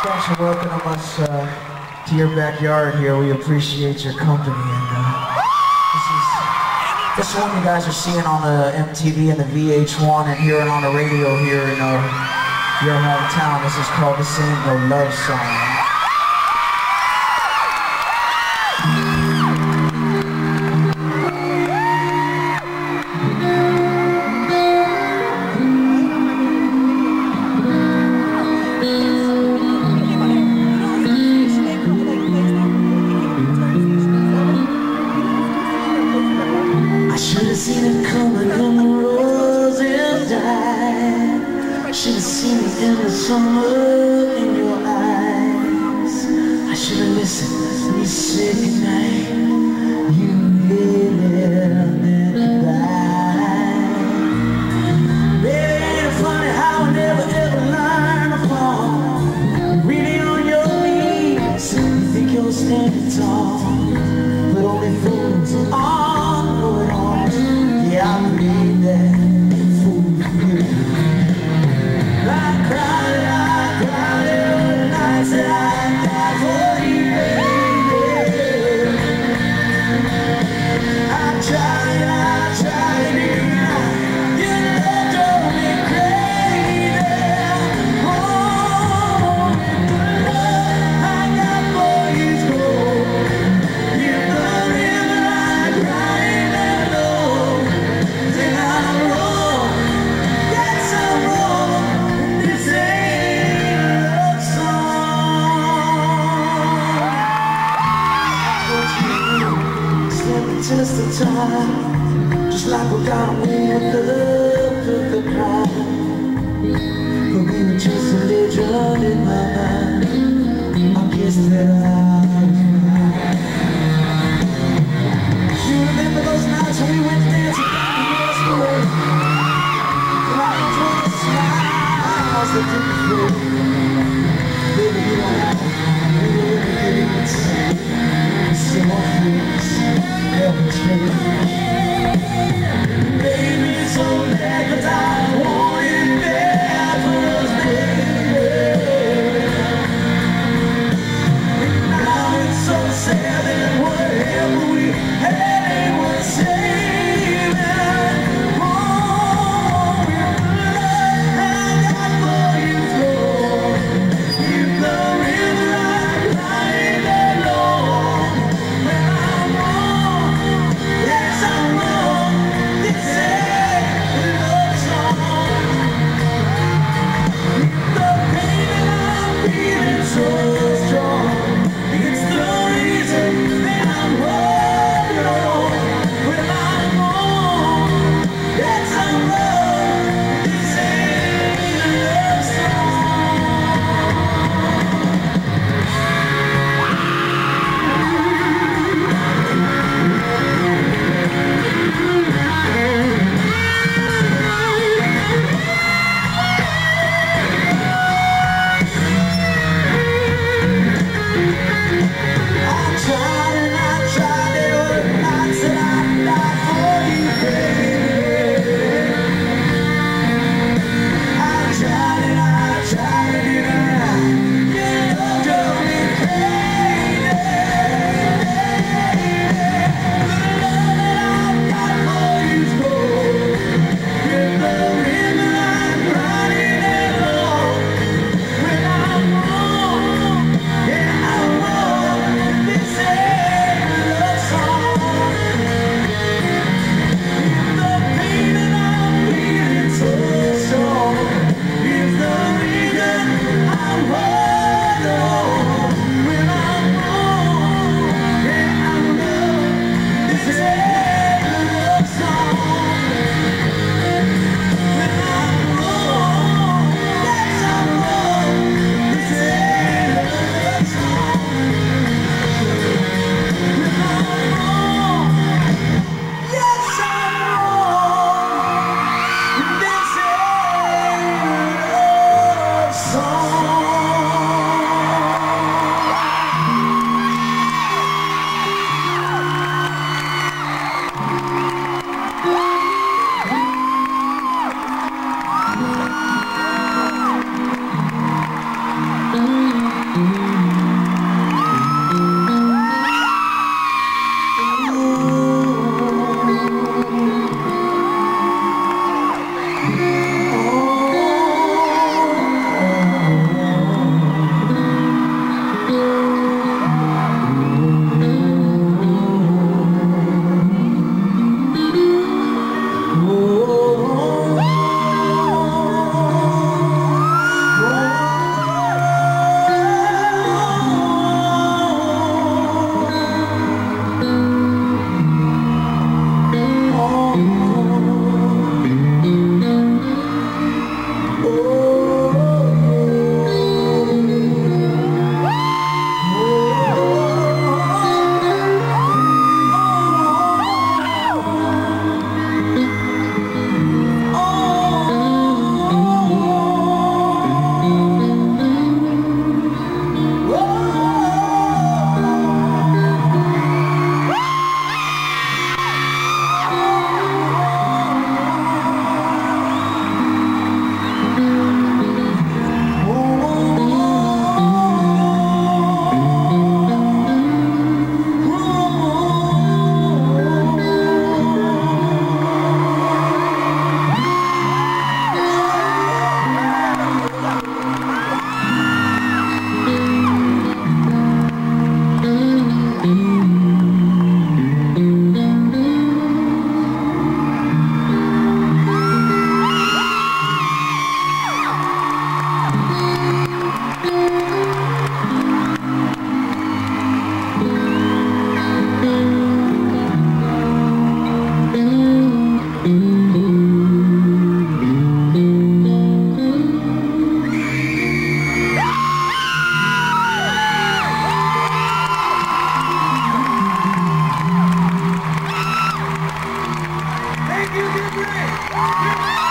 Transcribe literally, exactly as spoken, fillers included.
Thanks for welcoming us uh, to your backyard here. We appreciate your company. And uh, this is this one you guys are seeing on the M T V and the V H one and hearing on the radio here in uh, your hometown. This is called "This Ain't No Love Song." Seen it coming on the rose and died. Should've seen it in the summer in your eyes. I should've listened when you said goodnight. You really meant goodbye. Baby, ain't it funny how I never ever learn to fall? Really on your knees, you think you're standing tall, but only fools all know it all. Yeah, I believe that fool you. I cried, I cried every night, said I'd die for you, baby. I tried, I tried to deny. Your love drove me crazy. Oh, the love I got for you's gold. You burn in the light, crying never know. Test the time, just like we got away with love to the crime. But we were just a legend in my mind. I guess that I was right. You remember those nights when we went dancing down the west road? Right through the smiles that didn't fade. Baby, you don't have to really get it. Some more things. Baby, it's so bad, 'cause I want it bad for us, baby. Now it's so sad that whatever we had ain't worth saving. Oh, the love I got for you, Lord. Hey!